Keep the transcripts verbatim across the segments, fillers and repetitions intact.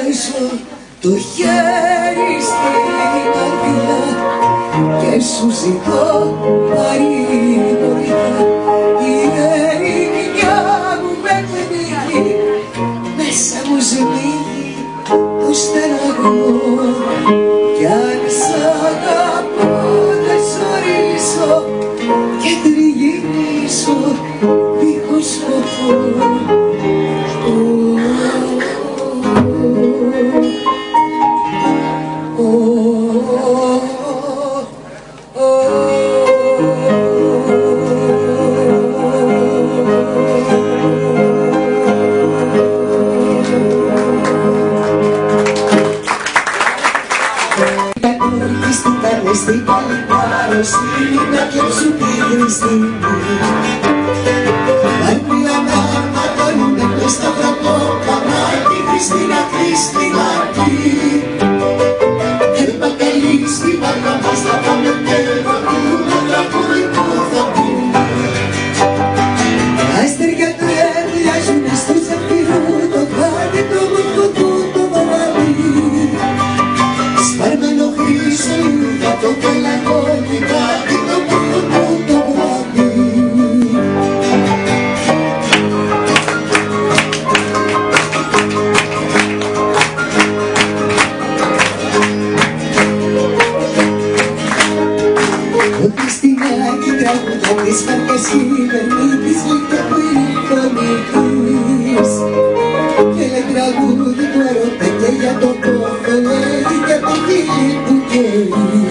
βάζω το χέρι στην καρδιά και σου ζητώ παρηγοριά. Η ερημιά μου με πνίγει, μέσα μου σμίγει το στεναγμό, κι αν σ' αγαπώ δεν σ' ορίζω και τριγυρίζω δίχως σκοπό. Στην καλυπάρρωστη να κλέψου τη Χριστίνη, Βαρπίλανα ματώνουμε μες στο βραπό καμάκι, Χριστίνα, Χριστινάκη. Έρπα καλή στη βάρκα μας θα πάμε και θα πούμε τραγούδι που θα πούμε. Τα αστέρια τρέμουλιάζουνε στο ζαφυρού το χάδι το μορφωτού το βράδυ. Σπαρμένο χρυσό το πελαγόνι κάτι το πουλουνού το βράδυ. Το Χριστινάκι τραγουδά της φαρκές κυβερνήτης λιτοπήρη φωνικής και λέει τραγούδι του ερώτα και για το πόθο λέει και το φίλι που καίει.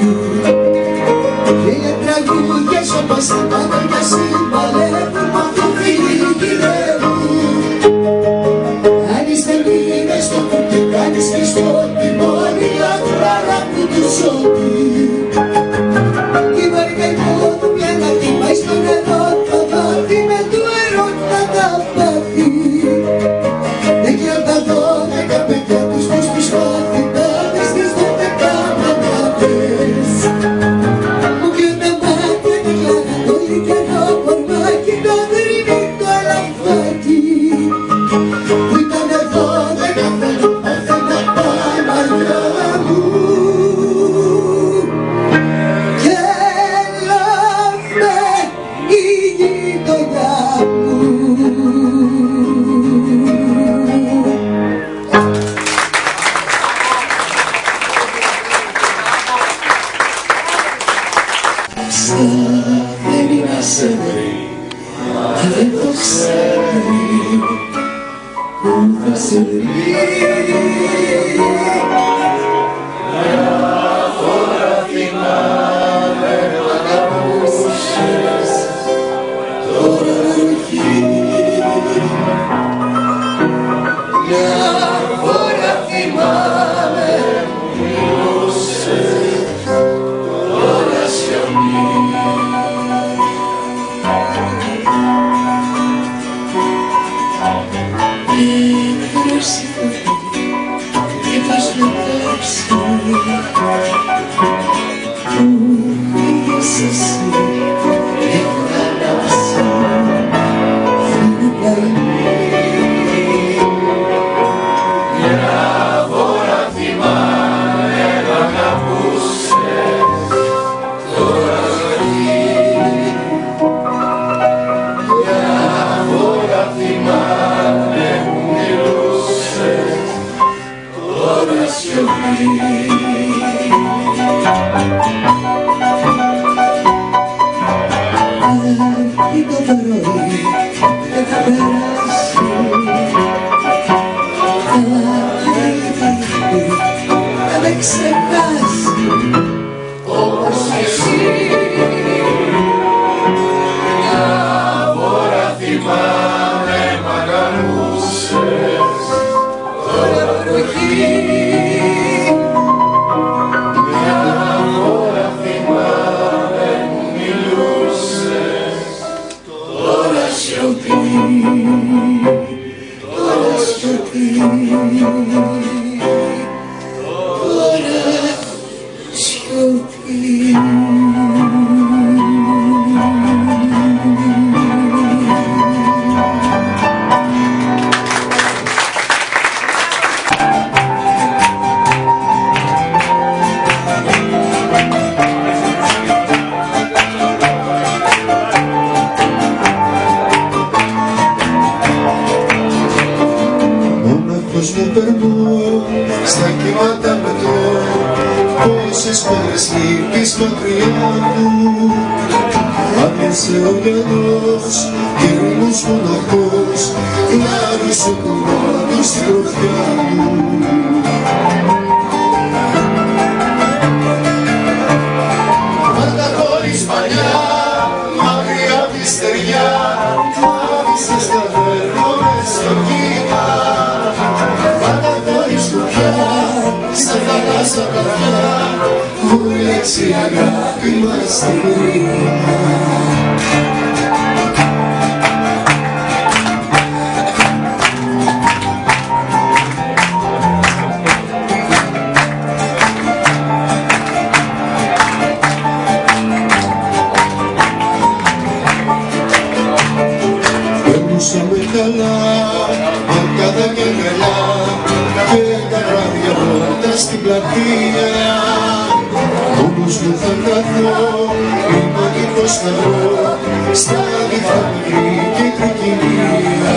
Τραγούδιες όπως τα μάτια συμπαλεύουν μα το φίλι γυρεύουν. Κάνεις τελίνες στο που και κάνεις και στο τιμόνι λαφράρα που του σώπει. Η βαριά υπόδου μια να χτυπάει στο νερό το δόθη με του ερώτα τα πάθη. Δεν κι αν τα δώδεκα παιδιά τους τους τους μαθητάδες τις δώδεκα μανάδες. Μόνος μου περνώ, στα κύματα μετρώ πόσες μέρες λείπεις μακριά μου. Άπλωσε ο γυαλός, ήρεμος μοναχός, λάβησε το μόνο στην τροφιά μου. Μάρτα χωρίς παλιά, μακριά απ' τη στεριά, άφησες τα δέρνω μες στο κύμα. Μάρτα χωρίς κουπιά, στα θαλάσσα βαθιά, βούλεξε η αγάπη μας στην ρήμα. Περνούσαμε καλά, αρκάδα και γαλιά, και τα βράδια πρώτα στην πλατεία. Μόνος μου θα καθώ, ρημανικός θα βρω, στα δίχτυα μικρή και τρικυμία.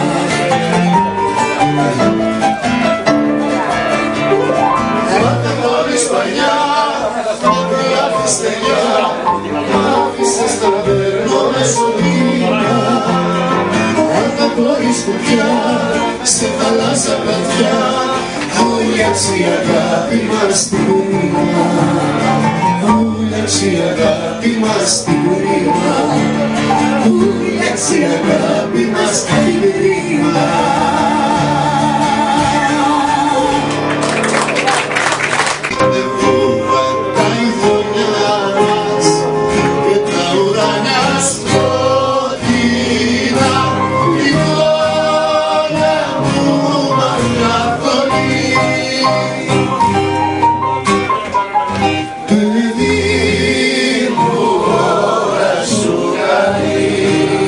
Μάται χωρίς παλιά, μακριά απ' τη στεριά, άφησες τα δέρνω μες στο κύμα. Μάται χωρίς κουπιά, στη θαλάσσα βαθιά, βούλεξε η αγάπη μας στην ρήμα. Βούλεξε η αγάπη μας στην ρήμα. Βούλεξε η αγάπη μας στην ρήμα. Δεν φόβα τα ειδονιά μας και τα ουρανιά σκοτεινά. Η γλώσσα μου μαγνατολεί. Παιδί μου, ώρα σου καλή.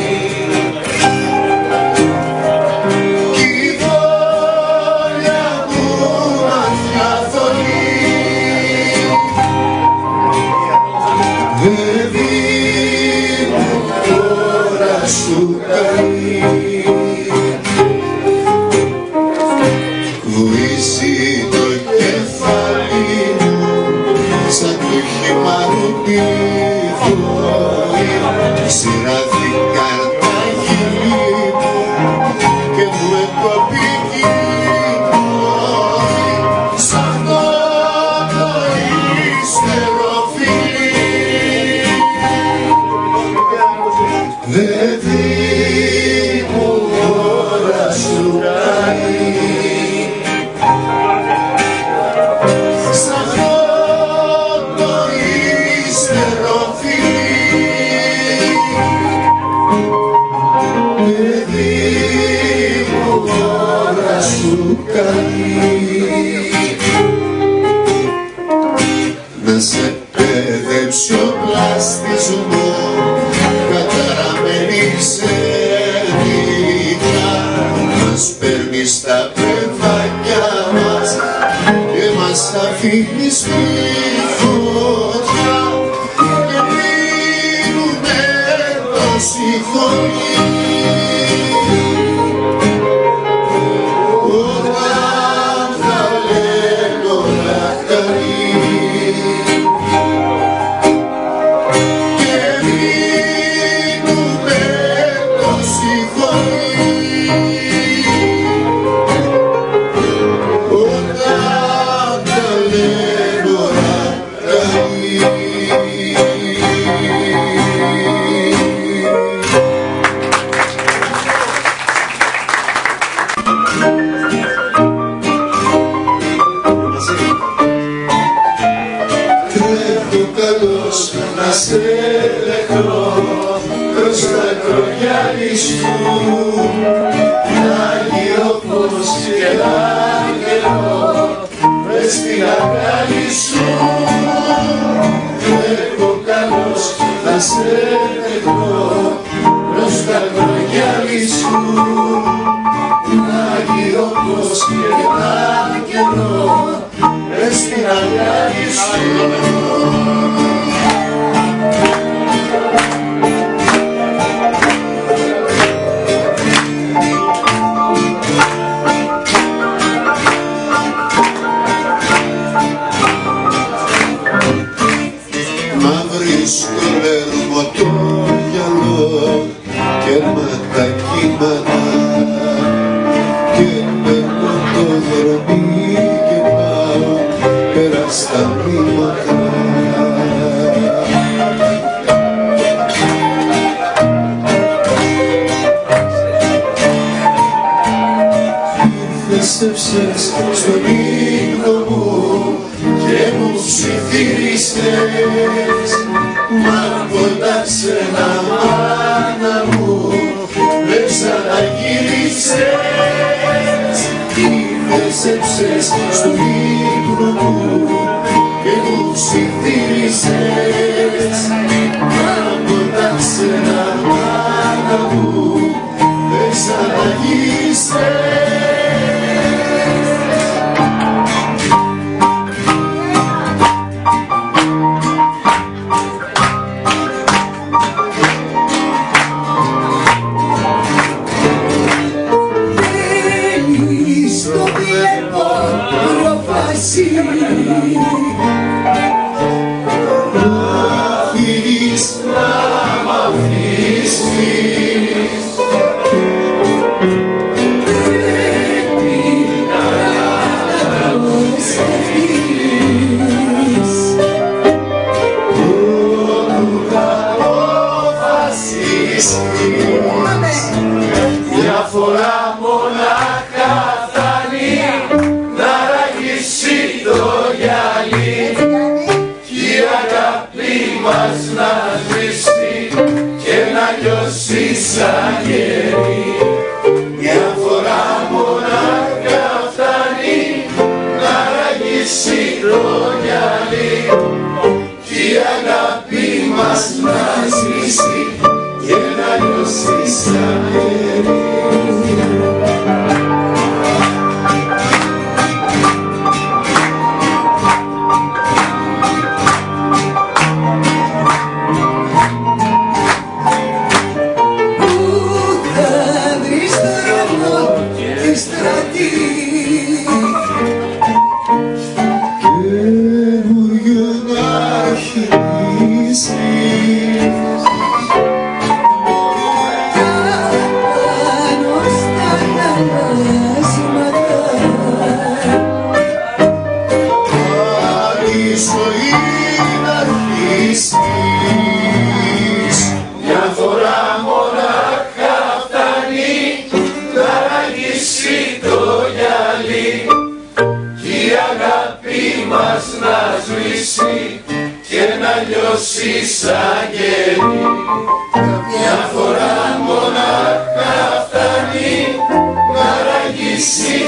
Κι η γλώσσα μου μαγνατολεί. Παιδί μου, ώρα σου καλή. Βουίζει το κεφάλι μου, σαν το χύμα ρουπίθωει. Σειράθηκα τα χείλη μου και μου έκοπη κύμνη. Σ' αυτό το ύστερο φιλί. Παιδί μου, ώρα σου καλή. Σ' αυτό το ύστερο φιλί. Παιδί μου, ώρα σου καλή. Να σε παιδέψει ο πλάστης μου, καταραμένη σε δίχτυα. Μας παίρνει στα παιδάκια μας και μας αφήνει στη φωτιά. Και μείνουμε τόσοι χωρί. Όταν θα λένε όλα καλή. Και μείνουμε τόσοι χωρί. Όταν θα λένε όλα καλή. Τρέχω καλός να σε δεχτώ προς τα κρογιάλι σου. Άγιο φως και άγγελο μες στην αγκάλι σου. Τρέχω καλός να σε δεχτώ προς τα κρογιάλι σου. Άγιο φως και άγγελο μες στην αγκάλι σου. Έσκυψες στον ύπνο μου και μου ψιθύρισες. Μα κοντά ξένα μάνα μου δεν ξαναγύρισες. Ήρθες, έψες στον ύπνο μου και μου ψιθύρισες. Μα κοντά ξένα μάνα μου δεν ξαναγύρισες. Το βλέπω προφασί να φύγεις, να μ' αφήσεις. Πρέπει να προσεχθείς. Όπου καλοφασίσεις μια φορά μονάχα να ραγίσει το γυαλί κι η αγάπη μας να σβήσει και να λιώσει σαν γερί. Μια φορά μονάχα φτάνει να ραγίσει το γυαλί κι η αγάπη μας να σβήσει και να λιώσει σαν γερί. Μια φορά μονάχα φτάνει να ραγίσει το γυαλί κι η αγάπη μας να σβήσει και να λιώσει σαν γερί. Μια φορά μονάχα φτάνει να ραγίσει